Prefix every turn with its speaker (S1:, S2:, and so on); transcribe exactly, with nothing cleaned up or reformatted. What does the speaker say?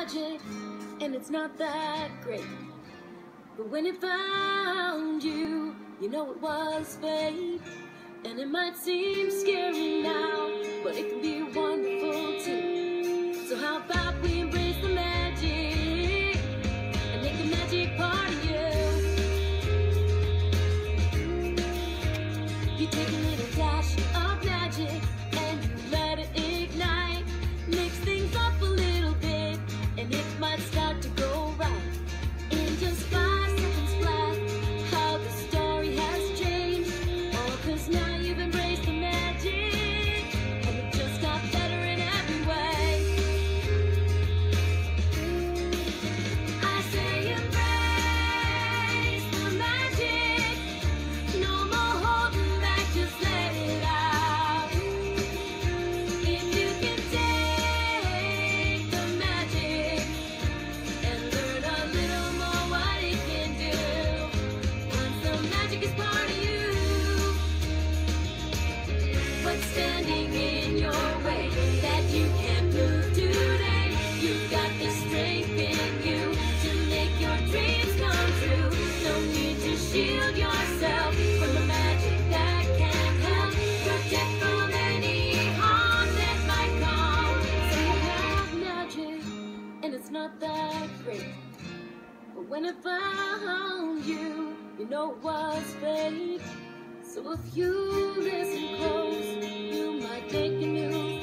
S1: magic, and it's not that great. But when it found you, you know it was fate. And it might seem scary now, but it can be wonderful too. So how about we embrace the magic and make the magic part of you? You take a little dash of magic and you let it ignite. Mix things up a little bit and it might start to go right. In just five seconds flat, how the story has changed. All cause now you've embraced the magic and it just got better in every way. I say embrace the magic. No more holding back, just let it out. If you can take the magic and learn a little more what it can do, once the magic is part of you, what's standing in your way that you can't move today? You've got the strength in you to make your dreams come true. No need to shield yourself from the magic that can help protect from any harm that might come. So you have magic, and it's not that great. But when it found you, you know it was fate. So if you listen close, you might make a new